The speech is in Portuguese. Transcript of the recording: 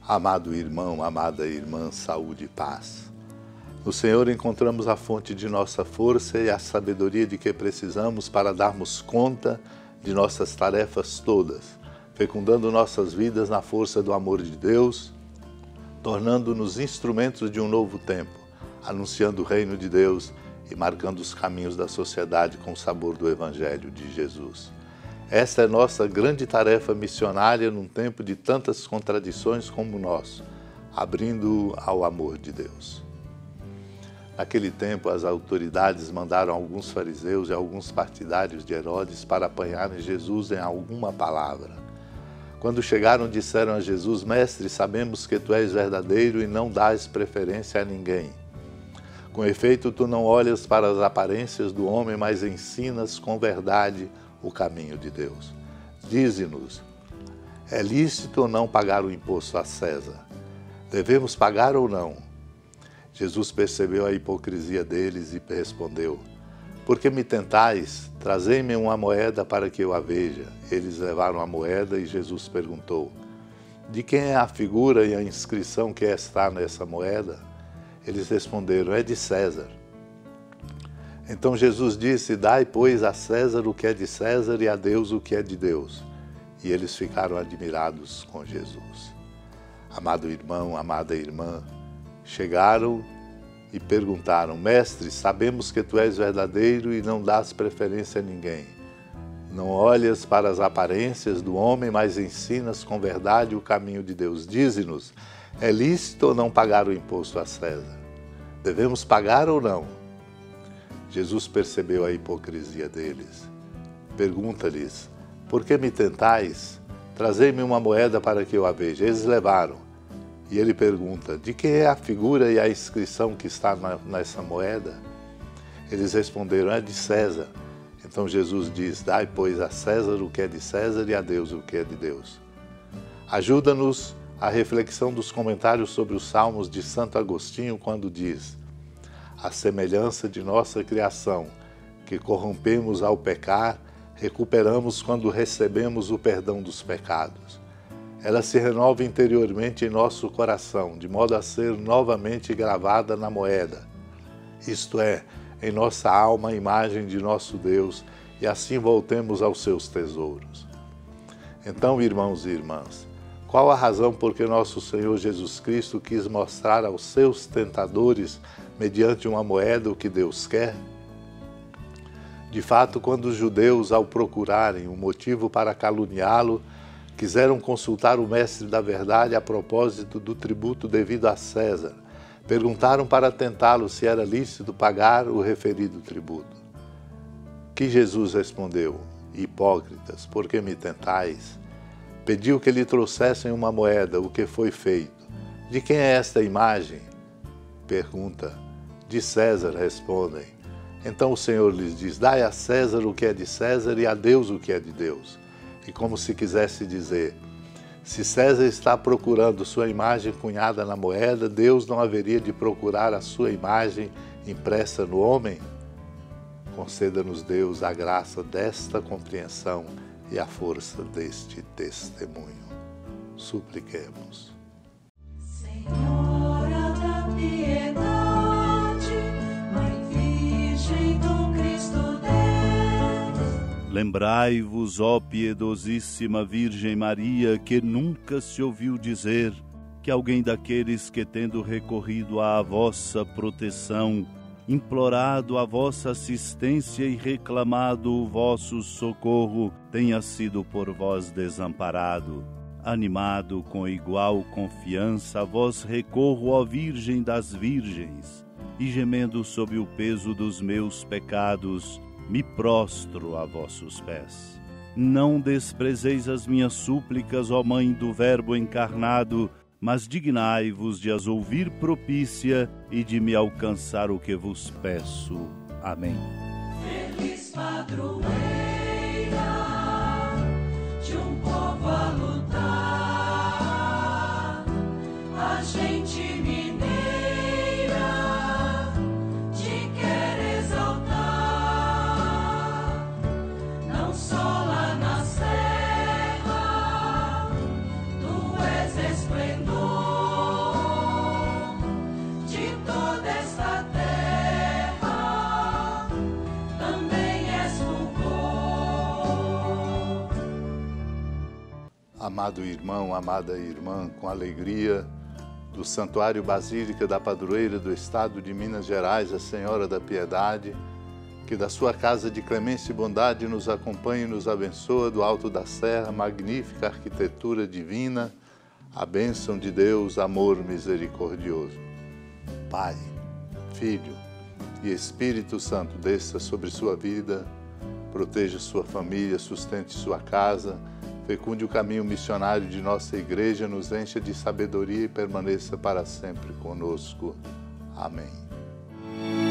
Amado irmão, amada irmã, saúde e paz. No Senhor encontramos a fonte de nossa força e a sabedoria de que precisamos para darmos conta de nossas tarefas todas, fecundando nossas vidas na força do amor de Deus, tornando-nos instrumentos de um novo tempo, anunciando o reino de Deus e marcando os caminhos da sociedade com o sabor do Evangelho de Jesus. Esta é nossa grande tarefa missionária num tempo de tantas contradições como o nosso, abrindo ao amor de Deus. Naquele tempo, as autoridades mandaram alguns fariseus e alguns partidários de Herodes para apanharem Jesus em alguma palavra. Quando chegaram, disseram a Jesus: Mestre, sabemos que tu és verdadeiro e não dás preferência a ninguém. Com efeito, tu não olhas para as aparências do homem, mas ensinas com verdade o caminho de Deus. Dize-nos, é lícito ou não pagar o imposto a César? Devemos pagar ou não? Jesus percebeu a hipocrisia deles e respondeu: Por que me tentais? Trazei-me uma moeda para que eu a veja. Eles levaram a moeda e Jesus perguntou: De quem é a figura e a inscrição que está nessa moeda? Eles responderam: É de César. Então Jesus disse: Dai, pois, a César o que é de César e a Deus o que é de Deus. E eles ficaram admirados com Jesus. Amado irmão, amada irmã, chegaram e perguntaram: Mestre, sabemos que tu és verdadeiro e não dás preferência a ninguém. Não olhas para as aparências do homem, mas ensinas com verdade o caminho de Deus. Dize-nos, é lícito ou não pagar o imposto a César? Devemos pagar ou não? Jesus percebeu a hipocrisia deles. Pergunta-lhes: Por que me tentais? Trazei-me uma moeda para que eu a veja. Eles levaram. E ele pergunta: De quem é a figura e a inscrição que está nessa moeda? Eles responderam: É de César. Então Jesus diz: Dai, pois, a César o que é de César e a Deus o que é de Deus. Ajuda-nos a reflexão dos comentários sobre os Salmos de Santo Agostinho, quando diz: A semelhança de nossa criação, que corrompemos ao pecar, recuperamos quando recebemos o perdão dos pecados. Ela se renova interiormente em nosso coração, de modo a ser novamente gravada na moeda, isto é, em nossa alma a imagem de nosso Deus, e assim voltemos aos seus tesouros. Então, irmãos e irmãs, qual a razão por que nosso Senhor Jesus Cristo quis mostrar aos seus tentadores, mediante uma moeda, o que Deus quer? De fato, quando os judeus, ao procurarem um motivo para caluniá-lo, quiseram consultar o mestre da verdade a propósito do tributo devido a César, perguntaram para tentá-lo se era lícito pagar o referido tributo. Que Jesus respondeu: Hipócritas, por que me tentais? Pediu que lhe trouxessem uma moeda, o que foi feito. De quem é esta imagem? Pergunta. De César, respondem. Então o Senhor lhes diz: Dai a César o que é de César e a Deus o que é de Deus. E como se quisesse dizer: se César está procurando sua imagem cunhada na moeda, Deus não haveria de procurar a sua imagem impressa no homem? Conceda-nos, Deus, a graça desta compreensão e a força deste testemunho. Supliquemos. Senhora da piedade, Mãe Virgem do Cristo Deus. Lembrai-vos, ó piedosíssima Virgem Maria, que nunca se ouviu dizer que alguém daqueles que, tendo recorrido à vossa proteção, implorado a vossa assistência e reclamado o vosso socorro, tenha sido por vós desamparado. Animado com igual confiança, a vós recorro, ó Virgem das Virgens, e gemendo sob o peso dos meus pecados, me prostro a vossos pés. Não desprezeis as minhas súplicas, ó Mãe do Verbo encarnado, mas dignai-vos de as ouvir propícia e de me alcançar o que vos peço. Amém. Feliz padroeira de um povo a lutar, a gente mineira te quer exaltar, não só lá na serra, tu és esplendor. Amado irmão, amada irmã, com alegria do Santuário Basílica da Padroeira do Estado de Minas Gerais, a Senhora da Piedade, que da sua casa de clemência e bondade nos acompanhe e nos abençoa do alto da serra, magnífica arquitetura divina, a bênção de Deus, amor misericordioso. Pai, Filho e Espírito Santo, desça sobre sua vida, proteja sua família, sustente sua casa, fecunde o caminho missionário de nossa igreja, nos encha de sabedoria e permaneça para sempre conosco. Amém.